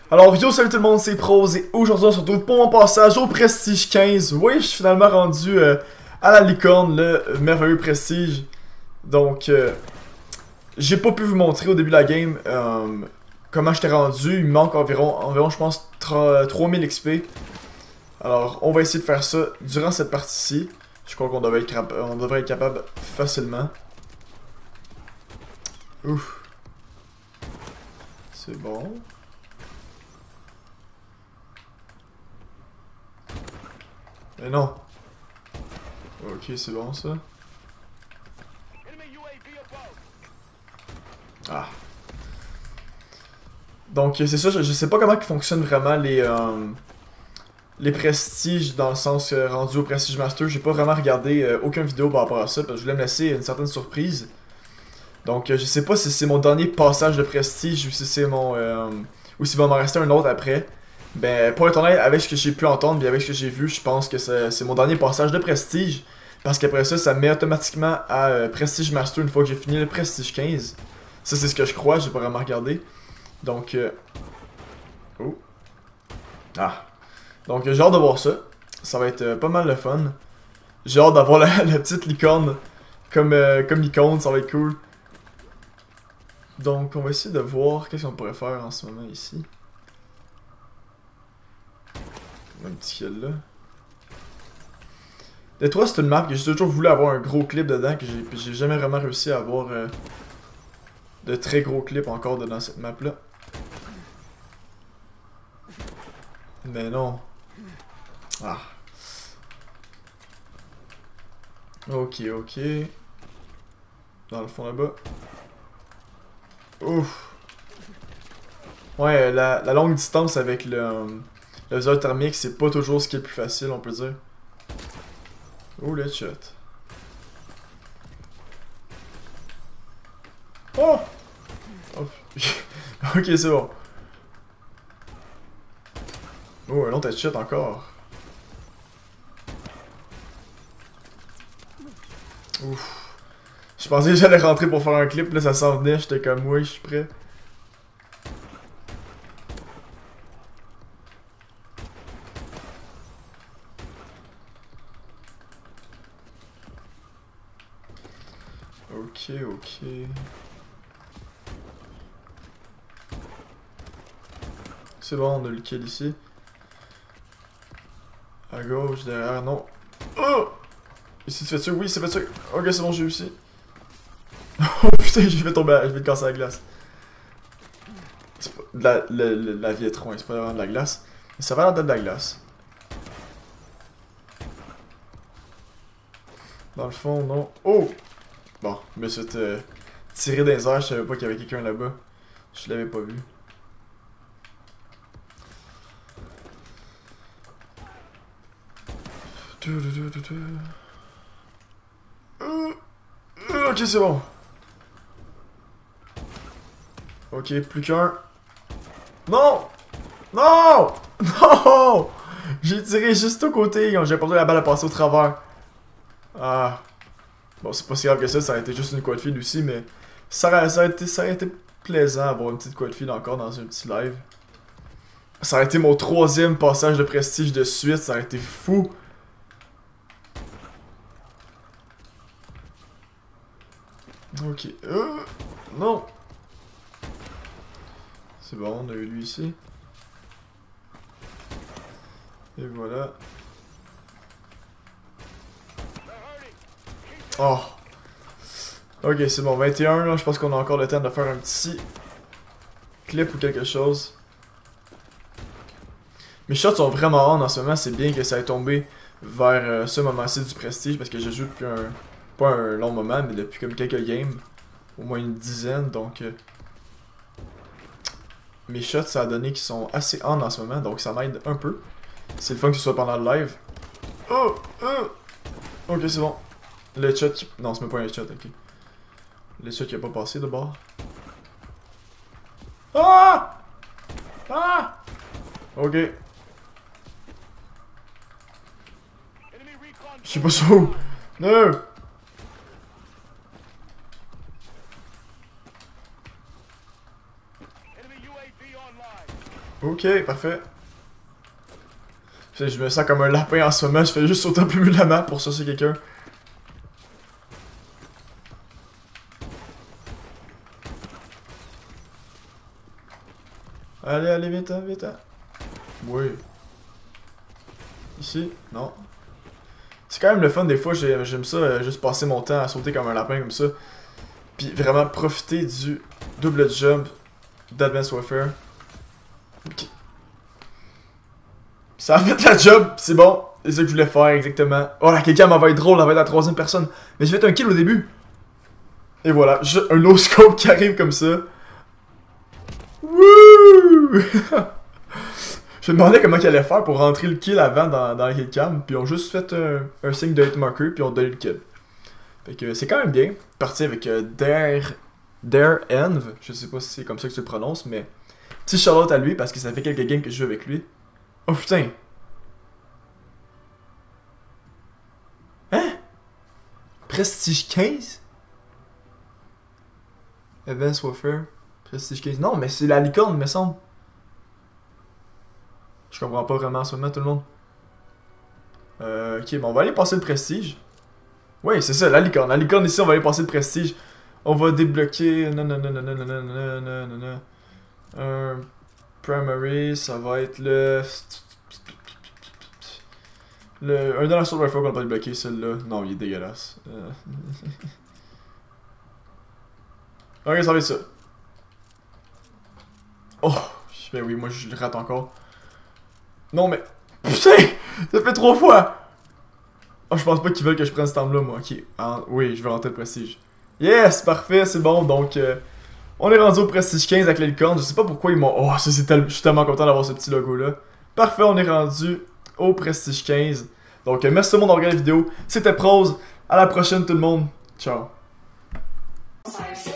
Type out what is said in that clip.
Alors yo, salut tout le monde, c'est Prose et aujourd'hui on se retrouve pour mon passage au Prestige 15. Oui, je suis finalement rendu à la licorne, le merveilleux Prestige. Donc, j'ai pas pu vous montrer au début de la game comment j'étais rendu. Il me manque environ je pense, 3000 XP. Alors, on va essayer de faire ça durant cette partie-ci. Je crois qu'on devrait être capable facilement. Ouf. C'est bon. Mais non. Ok, c'est bon ça. Ah. Donc c'est ça, je sais pas comment ils fonctionnent vraiment les prestiges dans le sens rendu au Prestige Master. J'ai pas vraiment regardé aucune vidéo par rapport à ça parce que je voulais me laisser une certaine surprise. Donc je sais pas si c'est mon dernier passage de prestige ou si c'est mon ou s'il va m'en rester un autre après. Ben pour être honnête, avec ce que j'ai pu entendre et avec ce que j'ai vu, je pense que c'est mon dernier passage de prestige. Parce qu'après ça, ça me met automatiquement à Prestige Master une fois que j'ai fini le Prestige 15. Ça c'est ce que je crois, j'ai pas vraiment regardé. Donc oh. Ah. Donc j'ai hâte de voir ça. Ça va être pas mal le fun. J'ai hâte d'avoir la petite licorne comme icône, ça va être cool. Donc on va essayer de voir qu'est-ce qu'on pourrait faire en ce moment ici. Un petit kill là. Détroit, c'est une map que j'ai toujours voulu avoir un gros clip dedans, que j'ai jamais vraiment réussi à avoir de très gros clips encore dedans cette map là. Mais non. Ah. Ok, ok. Dans le fond là-bas. Ouf. Ouais, la longue distance avec le viseur thermique, c'est pas toujours ce qui est le plus facile, on peut dire. Oh, le shot. Oh! Oh. Ok, c'est bon. Oh, un autre headshot encore. Ouf. Je pensais que j'allais rentrer pour faire un clip, là ça s'en venait, j'étais comme oui, je suis prêt. Ok, ok. C'est bon, on a le kill ici. À gauche, derrière, non. Oh! Ici, tu fais ça? Oui, c'est fait ça. Ok, c'est bon, j'ai réussi. Oh putain, je vais tomber, je vais te casser la glace. C'est pas de la vitre, ouais, c'est pas vraiment de la glace. Mais ça va l'air d'être de la glace. Dans le fond, non. Oh! Bon, mais c'était tiré dans les airs, je savais pas qu'il y avait quelqu'un là-bas. Je l'avais pas vu. Ok, c'est bon. Ok, plus qu'un. Non! Non! Non! J'ai tiré juste au côté, j'ai pas besoin de la balle à passer au travers. Ah. Bon, c'est pas si grave que ça aurait été juste une quad feed aussi, mais ça aurait été plaisant d'avoir une petite quad feed encore dans un petit live. Ça aurait été mon troisième passage de prestige de suite, ça aurait été fou. Ok. Non. C'est bon, on a eu lui ici. Et voilà. Oh. Ok, c'est bon. 21, là, je pense qu'on a encore le temps de faire un petit clip ou quelque chose. Mes shots sont vraiment on en ce moment. C'est bien que ça ait tombé vers ce moment-ci du prestige parce que je joue depuis pas un long moment, mais depuis comme quelques games. Au moins une dizaine, donc... mes shots, ça a donné qu'ils sont assez on en ce moment, donc ça m'aide un peu. C'est le fun que ce soit pendant le live. Oh! Ok, c'est bon. Le shot qui... Non, c'est même pas un shot, ok. Le shot qui a pas passé de bord. Ah! Ah! Ok. Je sais pas ça où. Non! Ok, parfait. Je me sens comme un lapin en ce moment, je fais juste sauter un peu mieux de la map pour chercher quelqu'un. Allez, allez, vite, hein, vite. Hein. Oui. Ici? Non. C'est quand même le fun, des fois, j'aime ça, juste passer mon temps à sauter comme un lapin comme ça. Puis vraiment profiter du double jump d'Advanced Warfare. Ok. Ça a fait la job, c'est bon. C'est ça que je voulais faire, exactement. Oh, la quelqu'un va être drôle, elle va être la troisième personne. Mais je vais être un kill au début. Et voilà, un no-scope qui arrive comme ça. Wouh! Je me demandais comment il allait faire pour rentrer le kill avant dans la kill cam. Puis ils ont juste fait un signe de hit marker, puis ils ont donné le kill. Fait que c'est quand même bien. Parti avec Dare Env. Je sais pas si c'est comme ça que tu le prononces, mais petit shout-out à lui parce que ça fait quelques games que je joue avec lui. Oh putain! Hein? Prestige 15? Advanced Warfare? Prestige 15? Non, mais c'est la licorne, me semble. Je comprends pas vraiment en ce moment, tout le monde. Ok, bon, on va aller passer le prestige. Oui, c'est ça, la licorne. La licorne ici, on va aller passer le prestige. On va débloquer. Un primary, ça va être un dollar sur le rifle qu'on va débloquer, celui-là. Non, il est dégueulasse. Ok, ça va être ça. Oh, ben oui, moi je le rate encore. Non, mais. Putain! Ça fait 3 fois! Oh, je pense pas qu'ils veulent que je prenne cette arme-là, moi. Ok. Ah, oui, je vais rentrer le prestige. Yes! Parfait, c'est bon. Donc, on est rendu au prestige 15 avec les licornes. Je sais pas pourquoi ils m'ont. Oh, ça c'est je suis tellement content d'avoir ce petit logo-là. Parfait, on est rendu au prestige 15. Donc, merci tout le monde d'avoir regardé la vidéo. C'était Prose. À la prochaine, tout le monde. Ciao.